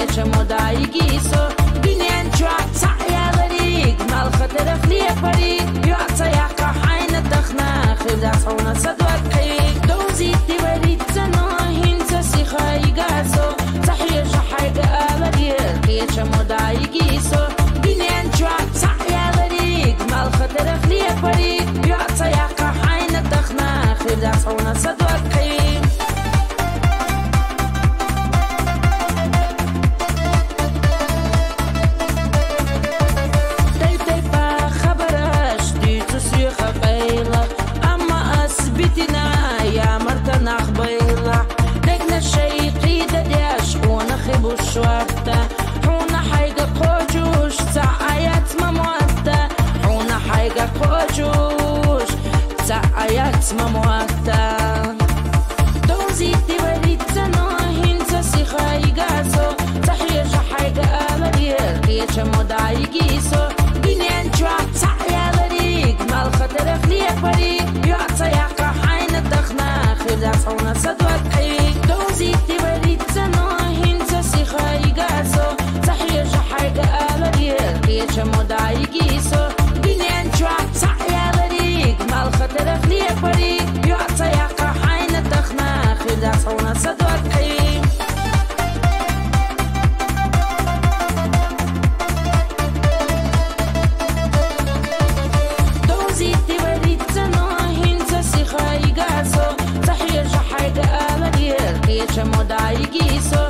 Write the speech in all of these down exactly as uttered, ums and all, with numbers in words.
كيتش مودايجي سو دنيا جوات يا غريق مال خطر خليه فريق يعطى يا قحين الدخنا خدا صونا صدوكي دوزي تبريد زناهين تسيخا يقاسو تحيي جحيق آلغير كيتش مودايجي سو دنيا جوات يا غريق مال خطر خليه فريق يعطى يا قحين الدخنا خدا صونا صدوكي شوارتا حونا حيقا قوجوش تعايات ممواتا حونا حيقا قوجوش تعايات ممواتا دوزي تبريد زناهين تسيخا يقاسو تحيج حيقا آلغير كيتش مودايجي سو دنيا جوات يا غريق مال خطر خليه فريق يعطى يا قحين الدخنا خدا صونا صدوكي دوزي تبريد زناهين يقاسو تحيج حيقا آلغير كيتش مودايجي سو دنيا جوات يا غريق مال خطر خليه فريق يعطى يا قحين الدخنا خدا صونا صدوكي دوزي تبريد زناهين تسيخا يقاسو تحيج حيقا آلغير كيتش مودايجي سو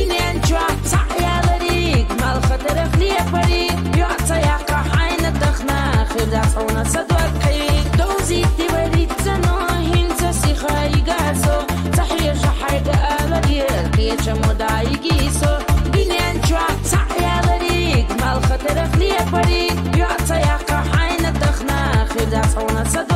خطر خليه فريق يعطى يا قحين الدخنا خدا صونا صدوكي دوزي تبريد زناهين تسيخا يقاسو تحيج حيقا آلغير كيتش مودايجي سو دنيا جوات يا غريق مال خطر خليه فريق يعطى يا قحين الدخنا خدا صونا صدوكي